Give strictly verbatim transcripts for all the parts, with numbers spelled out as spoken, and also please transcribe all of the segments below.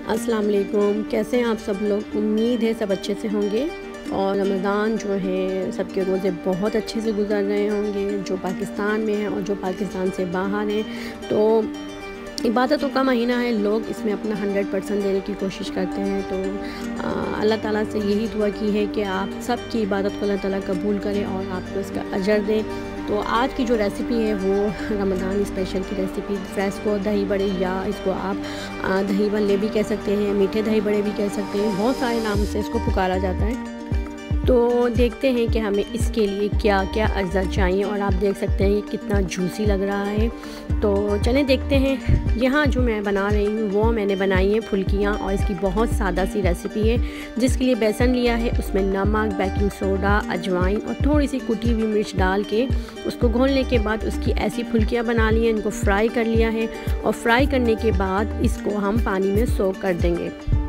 अस्सलाम वालेकुम। कैसे हैं आप सब लोग? उम्मीद है सब अच्छे से होंगे और रमज़ान जो है सबके रोज़े बहुत अच्छे से गुजर रहे होंगे, जो पाकिस्तान में हैं और जो पाकिस्तान से बाहर हैं। तो इबादतों का महीना है, लोग इसमें अपना हंड्रेड परसेंट देने की कोशिश करते हैं। तो अल्लाह ताला से यही दुआ की है कि आप सब की इबादत को अल्लाह ताला कबूल करे और आपको इसका अजर दे। तो आज की जो रेसिपी है वो रमज़ान स्पेशल की रेसिपी फ्रेस्को दही बड़े, या इसको आप दही बल्ले भी कह सकते हैं, मीठे दही बड़े भी कह सकते हैं, बहुत सारे नाम से इसको पुकारा जाता है। तो देखते हैं कि हमें इसके लिए क्या क्या अज्जा चाहिए, और आप देख सकते हैं ये कितना जूसी लग रहा है। तो चलें देखते हैं। यहाँ जो मैं बना रही हूँ वो मैंने बनाई है फुल्कियाँ, और इसकी बहुत सादा सी रेसिपी है। जिसके लिए बेसन लिया है, उसमें नमक, बेकिंग सोडा, अजवाइन और थोड़ी सी कुटी हुई मिर्च डाल के उसको घोलने के बाद उसकी ऐसी फुल्कियाँ बना ली हैं। इनको फ्राई कर लिया है, और फ्राई करने के बाद इसको हम पानी में सोक कर देंगे।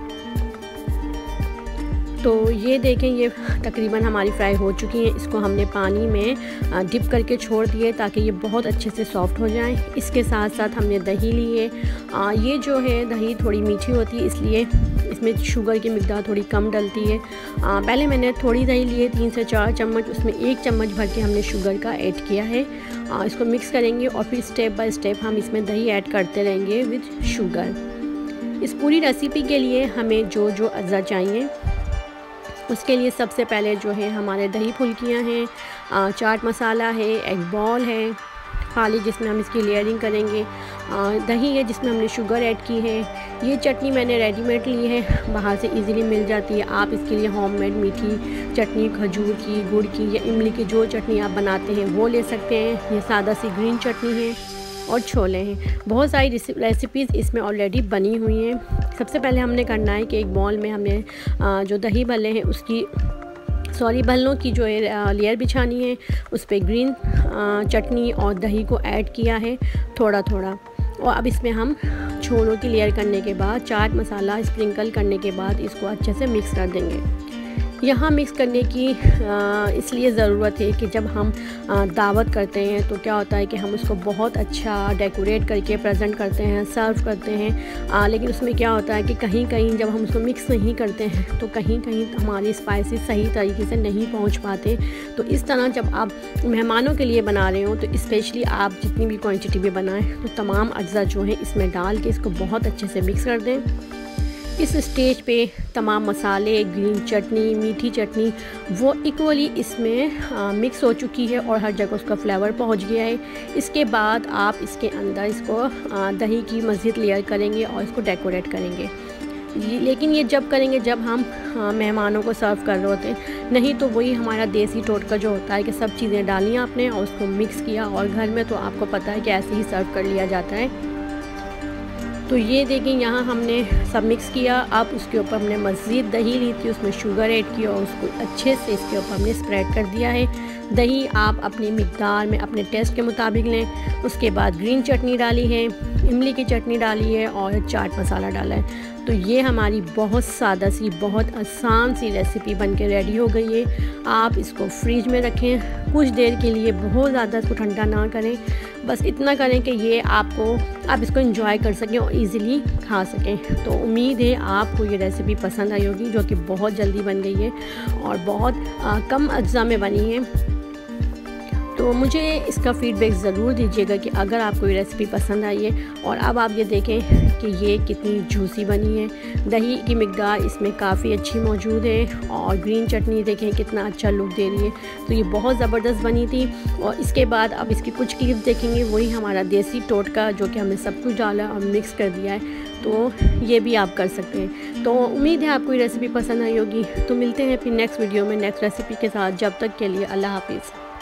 तो ये देखें, ये तकरीबन हमारी फ्राई हो चुकी हैं। इसको हमने पानी में डिप करके छोड़ दिए ताकि ये बहुत अच्छे से सॉफ़्ट हो जाएं। इसके साथ साथ हमने दही ली है। ये जो है दही थोड़ी मीठी होती है, इसलिए इसमें शुगर की मिकदार थोड़ी कम डलती है। आ, पहले मैंने थोड़ी दही ली है, तीन से चार चम्मच, उसमें एक चम्मच भर के हमने शुगर का ऐड किया है। आ, इसको मिक्स करेंगे और फिर स्टेप बाय स्टेप हम इसमें दही ऐड करते रहेंगे विद शुगर। इस पूरी रेसिपी के लिए हमें जो जो अज्जा चाहिए, उसके लिए सबसे पहले जो है हमारे दही फुल्कियाँ हैं, चाट मसाला है, एग बॉल है खाली जिसमें हम इसकी लेयरिंग करेंगे, आ, दही है जिसमें हमने शुगर ऐड की है। ये चटनी मैंने रेडीमेड ली है, बाहर से इजीली मिल जाती है। आप इसके लिए होममेड मीठी चटनी खजूर की, गुड़ की या इमली की जो चटनी आप बनाते हैं वो ले सकते हैं। ये सादा सी ग्रीन चटनी है और छोले हैं। बहुत सारी रेसिपीज़ इसमें ऑलरेडी बनी हुई हैं। सबसे पहले हमने करना है कि एक बॉल में हमने जो दही भल्ले हैं उसकी सॉरी भल्लों की जो है लेयर बिछानी है। उस पर ग्रीन चटनी और दही को ऐड किया है थोड़ा थोड़ा, और अब इसमें हम छोलों की लेयर करने के बाद चाट मसाला स्प्रिंकल करने के बाद इसको अच्छे से मिक्स कर देंगे। यहाँ मिक्स करने की इसलिए ज़रूरत है कि जब हम दावत करते हैं तो क्या होता है कि हम उसको बहुत अच्छा डेकोरेट करके प्रेजेंट करते हैं, सर्व करते हैं। आ, लेकिन उसमें क्या होता है कि कहीं कहीं जब हम उसको मिक्स नहीं करते हैं तो कहीं कहीं हमारी स्पाइसेस सही तरीके से नहीं पहुँच पाते। तो इस तरह जब आप मेहमानों के लिए बना रहे हो तो स्पेशली आप जितनी भी क्वान्टिटी में बनाएँ तो तमाम अज्जा जो है इसमें डाल के इसको बहुत अच्छे से मिक्स कर दें। इस स्टेज पे तमाम मसाले, ग्रीन चटनी, मीठी चटनी वो इक्वली इसमें आ, मिक्स हो चुकी है और हर जगह उसका फ्लेवर पहुंच गया है। इसके बाद आप इसके अंदर इसको आ, दही की मज़ीद लेयर करेंगे और इसको डेकोरेट करेंगे। लेकिन ये जब करेंगे जब हम मेहमानों को सर्व कर रहे होते हैं, नहीं तो वही हमारा देसी टोटका जो होता है कि सब चीज़ें डाली आपने और उसको मिक्स किया, और घर में तो आपको पता है कि ऐसे ही सर्व कर लिया जाता है। तो ये देखें, यहाँ हमने सब मिक्स किया। अब उसके ऊपर हमने मज़ीद दही ली थी, उसमें शुगर ऐड किया और उसको अच्छे से इसके ऊपर हमने स्प्रेड कर दिया है। दही आप अपनी मिक़दार में अपने टेस्ट के मुताबिक लें। उसके बाद ग्रीन चटनी डाली है, इमली की चटनी डाली है और चाट मसाला डाला है। तो ये हमारी बहुत सादा सी, बहुत आसान सी रेसिपी बन के रेडी हो गई है। आप इसको फ्रिज में रखें कुछ देर के लिए, बहुत ज़्यादा इसको ठंडा ना करें, बस इतना करें कि ये आपको आप इसको एंजॉय कर सकें और इजीली खा सकें। तो उम्मीद है आपको ये रेसिपी पसंद आई होगी, जो कि बहुत जल्दी बन गई है और बहुत आ, कम अज्जा में बनी है। तो मुझे इसका फ़ीडबैक ज़रूर दीजिएगा कि अगर आपको ये रेसिपी पसंद आई है। और अब आप ये देखें कि ये कितनी जूसी बनी है, दही की मिकदार इसमें काफ़ी अच्छी मौजूद है और ग्रीन चटनी देखें कितना अच्छा लुक दे रही है। तो ये बहुत ज़बरदस्त बनी थी। और इसके बाद अब इसकी कुछ क्लिप्स देखेंगे, वही हमारा देसी टोटका जो कि हमने सब कुछ डाला और मिक्स कर दिया है। तो ये भी आप कर सकते हैं। तो उम्मीद है आपको ये रेसिपी पसंद आई होगी। तो मिलते हैं फिर नेक्स्ट वीडियो में नेक्स्ट रेसिपी के साथ। जब तक के लिए अल्लाह हाफिज़।